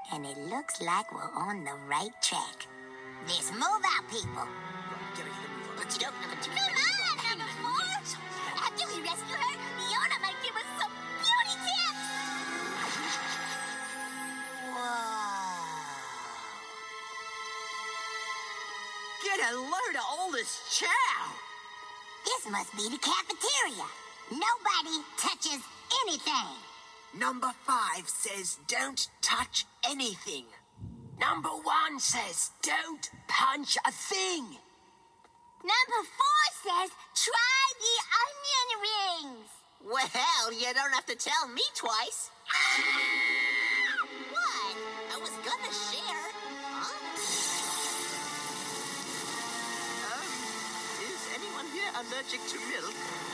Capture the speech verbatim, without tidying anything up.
And it looks like we're on the right track. Let's move out, people. But you don't know what you Come on, number four! After we rescue her, Fiona might give us some beauty tips! Whoa. Get a load of all this chow! This must be the cafeteria. Nobody touches anything. Number five says don't touch anything. Number one says don't punch a thing. Number four says try the onion rings. Well, you don't have to tell me twice. What? I was gonna share. Huh? Um, is anyone here allergic to milk?